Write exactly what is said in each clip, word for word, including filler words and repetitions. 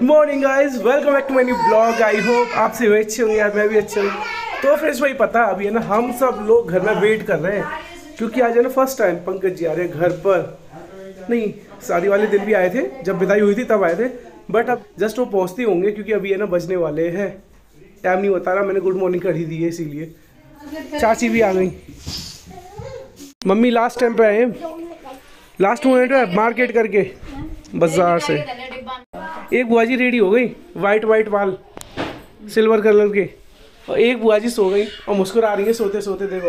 Morning guys, welcome back to my new blog. I hope आप सभी अच्छे होंगे यार, मैं भी अच्छा हूँ। तो फ्रेंड्स भाई पता है अभी है ना, हम सब लोग घर में वेट कर रहे हैं क्योंकि आज है ना फर्स्ट टाइम पंकज जी आ रहे हैं घर पर। नहीं, शादी वाले दिन भी आए थे, जब विदाई हुई थी तब आए थे, बट अब जस्ट वो पहुँचते होंगे क्योंकि अभी है ना बजने वाले हैं। टाइम नहीं बता रहा, मैंने गुड मॉर्निंग कर ही दी है इसीलिए। चाची भी आ गई, मम्मी लास्ट टाइम पे आए, लास्ट मोमेंट पे मार्केट करके बाजार से। एक बुआ जी रेडी हो गई, वाइट वाइट बाल सिल्वर कलर के, और एक बुआ जी सो गई और मुस्कुरा रही है सोते सोते। देखो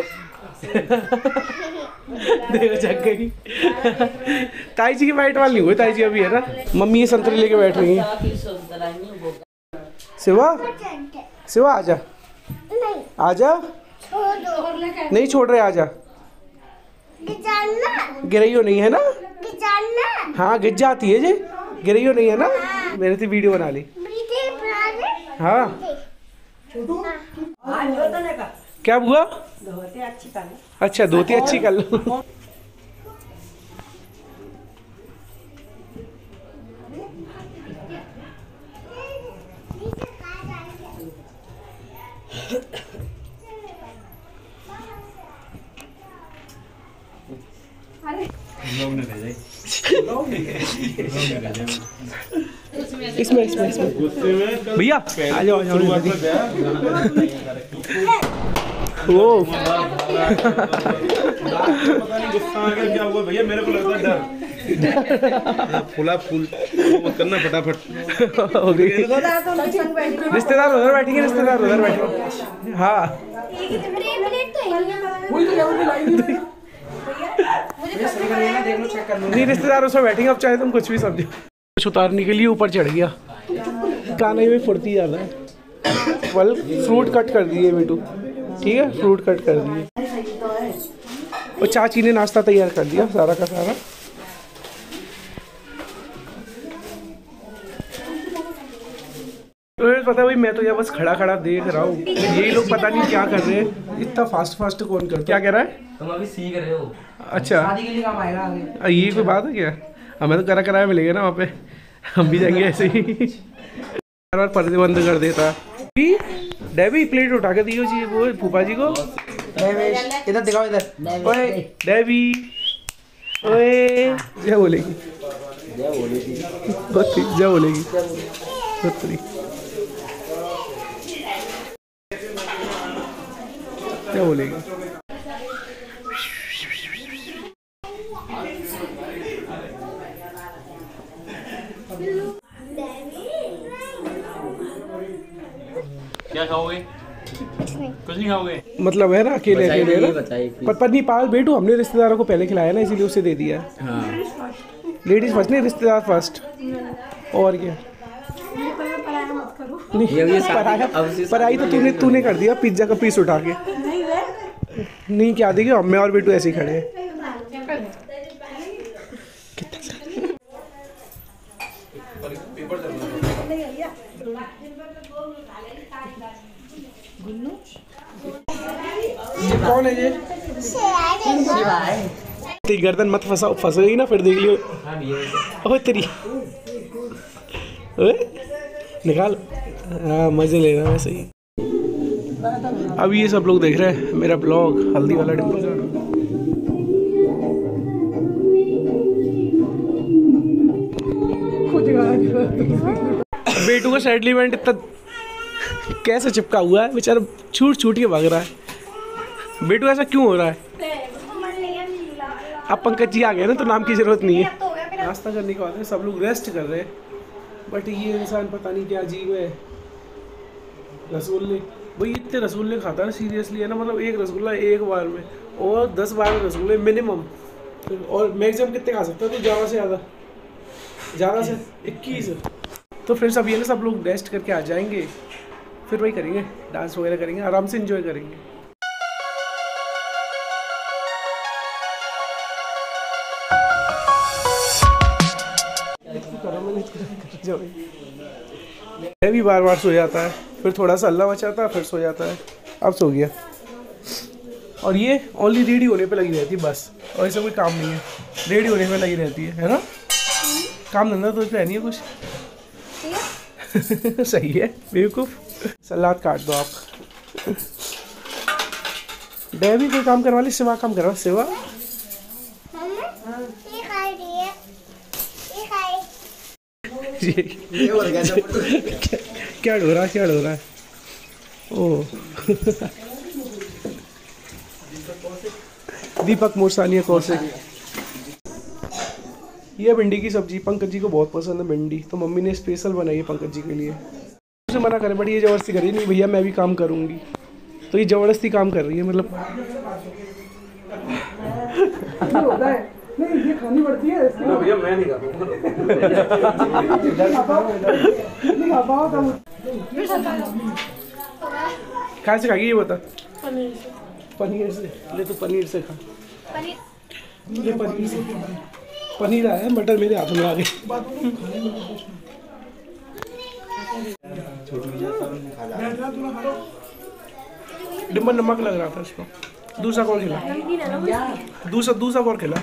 देखो जग गई। ताई जी की वाइट बाल नहीं हुए, ताई जी अभी है ना। मम्मी ये संतरे लेके बैठ रही है। शिवा शिवा आजा, आजा, नहीं छोड़ रहे, आजा। गिरइयो नहीं है ना? हाँ गिर जाती है जी, गिरइयो नहीं है ना? मैंने तो वीडियो बना ली। हाँ क्या हुआ? अच्छा धोती अच्छी कर लो। इसमें इसमें इसमें भैया आ जाओ, आ जाओ। ओ पता नहीं गुस्सा आ गया क्या हुआ भैया, मेरे को लगता है डर। फूला फूल मत करना फटाफट। हो गई। रिश्तेदार उधर बैठेंगे, रिश्तेदार उधर बैठेंगे। हाँ नहीं, रिश्तेदार उसमें बैठेंगे। अब चाहे तुम कुछ भी समझो। कुछ उतारने के लिए ऊपर चढ़ गया, काने में फुर्ती ज़्यादा है। फल फ्रूट कट कर दिए बेटू, ठीक है, फ्रूट कट कर दिए। और चाची ने नाश्ता तैयार कर दिया सारा का सारा। तो पता है भाई, मैं तो यहाँ बस खड़ा खड़ा देख रहा हूँ, यही लोग पता नहीं क्या कर रहे हैं। इतना फास्ट फास्ट कौन कर, क्या कह रहा है? तुम अभी सीख रहे हो। अच्छा शादी के लिए काम आएगा आगे। ये कोई बात है क्या? हमें तो करा कराया मिलेगा ना वहाँ पे, हम भी जाएंगे ऐसे ही। बार बार पर्दे बंद कर देता। डेबी प्लेट उठा के दियो जी वो फूफा जी को। इधर दिखाओ, इधर। ओए डेबी, ओए क्या बोलेगी? क्या बोलेगी? क्या बोलेगी? क्या बोलेगी? क्या खाओगे? कुछ नहीं खाओगे? मतलब है ना अकेले अकेले ना। पर पत्नी पाल बेटू, हमने रिश्तेदारों को पहले खिलाया ना, इसीलिए उसे दे दिया। हाँ। लेडीज फर्स्ट नहीं, रिश्तेदार फर्स्ट। और क्या नहीं, पराया पराई तो तूने तूने कर दिया, पिज्जा का पीस उठा के। नहीं क्या देखिए, मैं और बेटू ऐसे ही खड़े हैं। ये कौन है ये? शिवा है। तेरी गर्दन मत फंसाओ, फंस गई ना फिर देख लियो। ओए तेरी, ओए निकाल। हाँ मजे ले रहा है वैसे ही। अब ये सब लोग देख रहे हैं मेरा ब्लॉग हल्दी वाला डिम्पल का। बेटू का सेटलमेंट इतना कैसे चिपका हुआ है, बेचारा छूट छूट के भाग रहा है। बेटू ऐसा क्यों हो रहा है? अब पंकज जी आ गए ना तो नाम की जरूरत नहीं है। नाश्ता करने के बाद सब लोग रेस्ट कर रहे हैं, बट ये इंसान पता नहीं क्या अजीब है। रसगुल्ले भाई, इतने रसगुल्ले खाता है सीरियसली है ना, मतलब एक रसगुल्ला एक बार में, और दस बारह रसगुल्ले मिनिमम। और मैक्सिमम कितने खा सकता है तो ज़्यादा से ज़्यादा ज़्यादा से इक्कीस। तो फ्रेंड्स अब ये ना सब लोग रेस्ट करके आ जाएंगे, फिर वही करेंगे, डांस वगैरह करेंगे, आराम से एंजॉय करेंगे। मैं भी बार बार सो जाता है, फिर थोड़ा सा अल्लाह बचाता है, फिर सो जाता है। अब सो गया। और ये ओनली रेडी होने पे लगी रहती है बस, और ऐसा कोई काम नहीं है, रेडी होने पे लगी रहती है, है ना? काम धंधा तो इसमें है नहीं है कुछ। सही है बेवकूफ। सलाद काट दो आप। डेवी कोई काम करवा ली, सिवा काम करवा। सिवा क्या ढो रहा क्या ढो रहा है? ओ दीपक मोरसानिया कौशिक। ये भिंडी की सब्जी पंकज जी को बहुत पसंद है भिंडी, तो मम्मी ने स्पेशल बनाई है पंकज जी के लिए। उसे मना करे बट ये जबरदस्ती करी, नहीं भैया मैं भी काम करूँगी, तो ये जबरदस्ती काम कर रही है मतलब। होता है नहीं, ये खानी पड़ती है इसलिए भैया मैं नहीं खाता। कहाँ से खाएगी ये बता? पनीर से। पनीर से ले तो पनीर से खा। पनीर ये पनीर से पनीर आया, मटर मेरे हाथ में आ गए। डिम्बा नमक लग रहा था इसको। दूसरा कौन खिला? दूसरा दूसरा कौन खिला?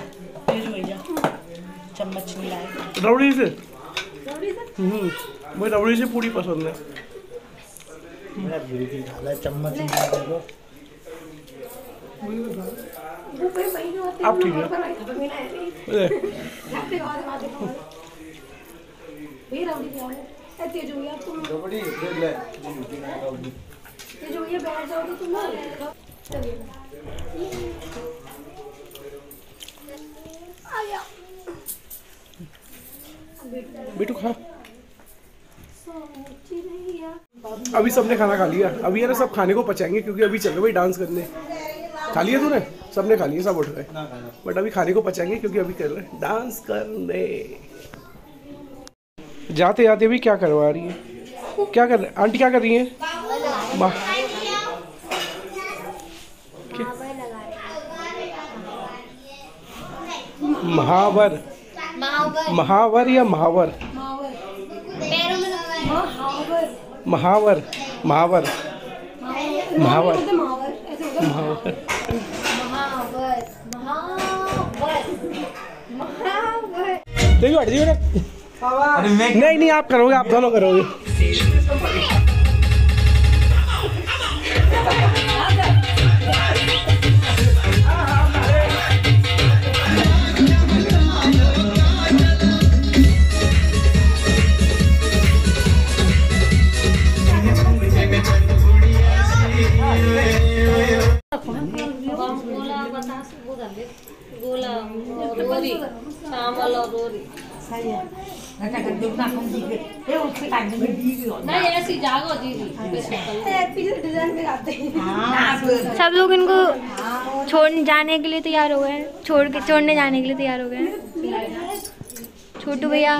चम्मच रबड़ी से। हम्म मुझे रबड़ी से पूरी पसंद है। चम्मच आप ठीक है। बेटू खा। अभी सबने खाना खा लिया, अभी है ना सब खाने को पचाएंगे क्योंकि अभी चल रहे भाई डांस करने। खा लिया तूने? सबने खा लिया, सब उठ गए, बट अभी खाने को पचाएंगे क्योंकि अभी कर रहे हैं डांस करने। जाते जाते भी क्या करवा रही है? क्या कर रहे आंटी? क्या कर रही है? महावर महावर या महावर? महावर महावर महावर महावर। देखिए हट जाइए ना। नहीं नहीं आप करोगे, आप दोनों करोगे। सब लोग इनको छोड़ जाने के लिए तैयार हो गए हैं, छोड़ के छोड़ने जाने के लिए तैयार हो गए हैं। छोटू भैया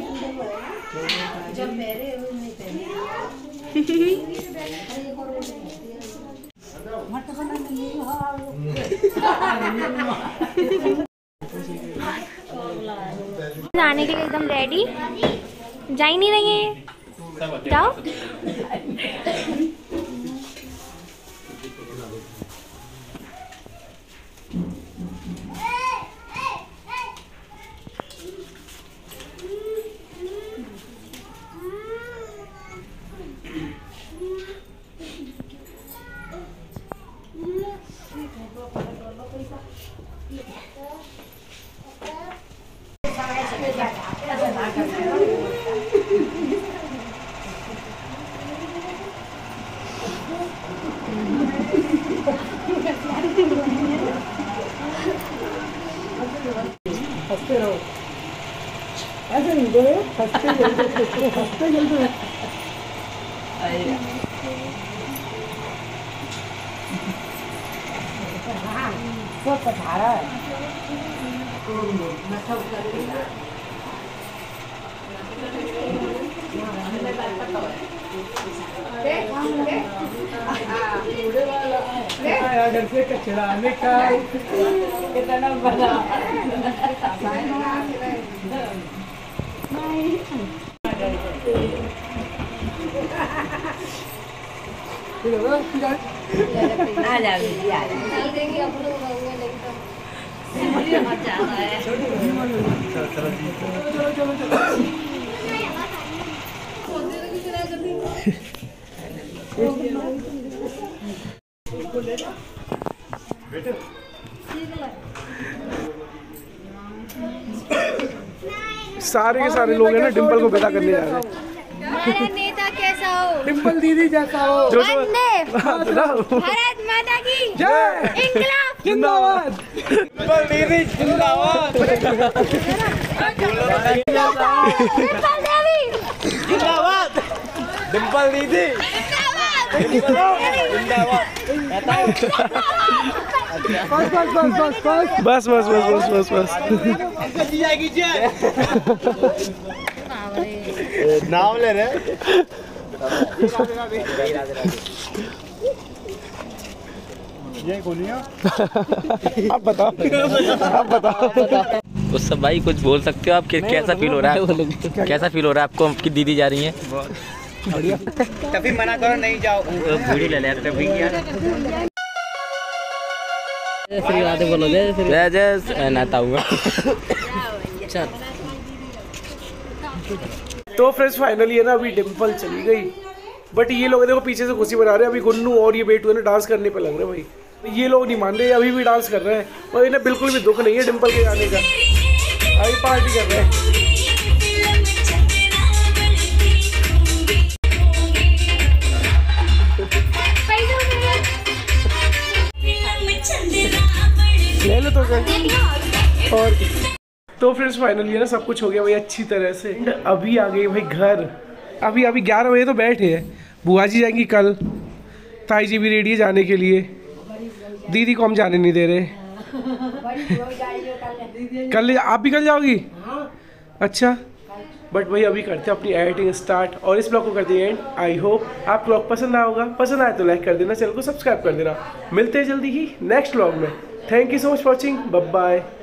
जाने के लिए एकदम रेडी। जा ही नहीं रही है, जाओ। हंसते रहो, ऐसे नहीं बोले, हंसते जल्दी हंसते जल्दी। सब पता रहा है। अगर से कचरा निकाल कितना बड़ा आ जाओ। सारे के सारे लोग हैं ना डिम्पल को विदा करने जा रहे हैं। हमारा नेता कैसा हो? डिम्पल दीदी जैसा हो। जो वंदे भारत माता की जय। इंकलाब जिंदाबाद। डिम्पल दीदी जिंदाबाद। डिम्पल देवी जिंदाबाद। डिम्पल दीदी जिंदाबाद। बस बस बस बस बस बस बस बस बस नाम ले रहे। ये खोलिए। आप बताओ आप बताओ उस सब भाई कुछ बोल सकते हो आप? कि कैसा फील हो रहा है आपको? कैसा फील हो रहा है आपको? आपकी दीदी जा रही है। तभी मना करो नहीं जाओ। भूड़ी ले ले तभी क्या श्री राधे बोलो। जय श्री जय जय नाता हुआ। चल। तो फ्रेंड्स फाइनली है ना अभी डिम्पल चली गई, बट ये लोग देखो पीछे से खुशी बना रहे हैं। अभी गुन्नू और ये बेटू है ना डांस करने पे लग रहे हैं भाई। ये लोग नहीं मान रहे, अभी भी डांस कर रहे हैं और इन्हें बिल्कुल भी दुख नहीं है डिम्पल के जाने का। अभी पार्टी कर रहे हैं। ले लो तो क्या और तो फ्रेंड्स फाइनली है ना सब कुछ हो गया भाई अच्छी तरह से। अभी आ गई भाई घर। अभी अभी ग्यारह बजे तो बैठे हैं। बुआ जी जाएंगी कल, ताई जी भी रेडी है जाने के लिए, दीदी को हम जाने नहीं दे रहे। कल आप भी कल जाओगी? अच्छा बट भाई अभी करते हैं अपनी एडिटिंग स्टार्ट और इस ब्लॉग को करते हैं एंड। आई होप आप ब्लॉग पसंद आया होगा। पसंद आए तो लाइक कर देना, चैनल को सब्सक्राइब कर देना। मिलते हैं जल्दी ही नेक्स्ट ब्लॉग में। Thank you so much for watching. Bye bye.